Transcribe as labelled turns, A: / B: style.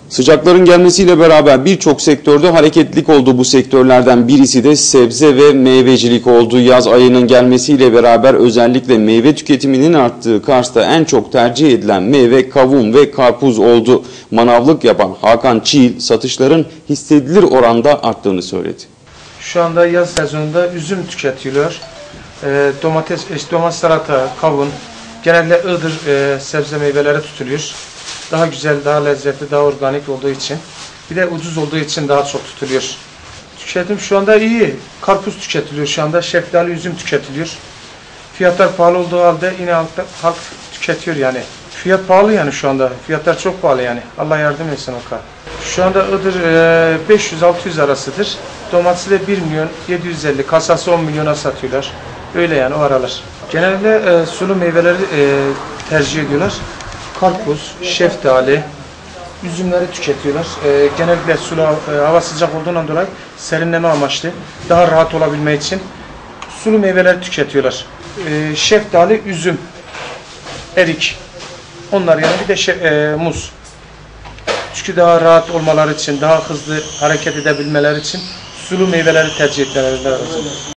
A: Sıcakların gelmesiyle beraber birçok sektörde hareketlilik oldu. Bu sektörlerden birisi de sebze ve meyvecilik oldu. Yaz ayının gelmesiyle beraber özellikle meyve tüketiminin arttığı Kars'ta en çok tercih edilen meyve kavun ve karpuz oldu. Manavlık yapan Hakan Çiğil satışların hissedilir oranda arttığını söyledi.
B: Şu anda yaz sezonunda üzüm tüketiyorlar. Domates, salata, kavun, genelde ıhdır sebze meyveleri tutuluyor. Daha güzel, daha lezzetli, daha organik olduğu için. Bir de ucuz olduğu için daha çok tutuluyor. Tüketim şu anda iyi. Karpuz tüketiliyor şu anda. Şeftali, üzüm tüketiliyor. Fiyatlar pahalı olduğu halde yine halk tüketiyor yani. Fiyat pahalı yani şu anda. Fiyatlar çok pahalı yani. Allah yardım etsin o kadar. Şu anda ıhdır 500-600 arasıdır. Domatesi de 1 milyon 750, kasası 10 milyona satıyorlar. Öyle yani o aralar. Genelde sulu meyveleri tercih ediyorlar. Karpuz, şeftali, üzümleri tüketiyorlar. Genellikle sulu hava sıcak olduğundan dolayı serinleme amaçlı, daha rahat olabilmek için sulu meyveleri tüketiyorlar. Şeftali, üzüm, erik, onlar yani bir de muz. Çünkü daha rahat olmaları için, daha hızlı hareket edebilmeleri için sulu meyveleri tercih etmeleri lazım.